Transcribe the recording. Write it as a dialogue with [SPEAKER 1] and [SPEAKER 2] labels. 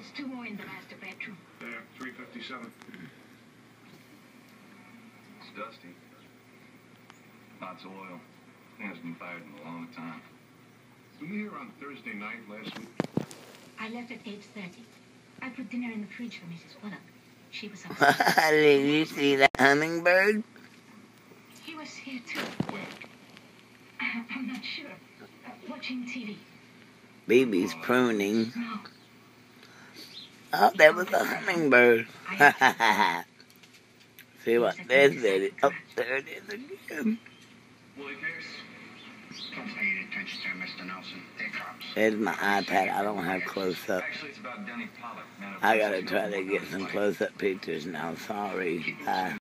[SPEAKER 1] There's 2 more in the master bedroom.
[SPEAKER 2] There, 357.
[SPEAKER 3] It's dusty. Lots of oil. Thing hasn't been fired in a long time.
[SPEAKER 2] Were you here on Thursday night last week?
[SPEAKER 1] I left at 8:30. I put dinner in the fridge for Mrs. Bullock. She was upset.
[SPEAKER 4] Did you see the hummingbird?
[SPEAKER 1] He was here too.
[SPEAKER 2] When?
[SPEAKER 1] I'm not sure. Watching TV.
[SPEAKER 4] Baby's pruning.
[SPEAKER 1] No.
[SPEAKER 4] Oh, that was a hummingbird. See what this is? Oh, there it is again.
[SPEAKER 3] Willie Pierce.
[SPEAKER 5] Don't pay any attention to him, Mr. Nelson. They're cops.
[SPEAKER 4] There's my iPad. I don't have close-up.
[SPEAKER 3] Actually, it's about Denny Pollock. Man of
[SPEAKER 4] I gotta try to get some close-up pictures now. Sorry. Bye.